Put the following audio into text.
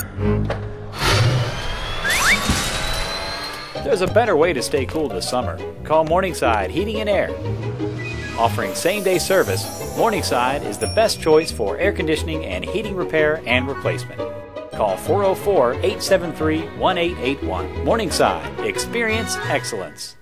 There's a better way to stay cool this summer. Call Morningside Heating and Air. Offering same-day service, Morningside is the best choice for air conditioning and heating repair and replacement. Call 404-873-1881. Morningside. Experience excellence.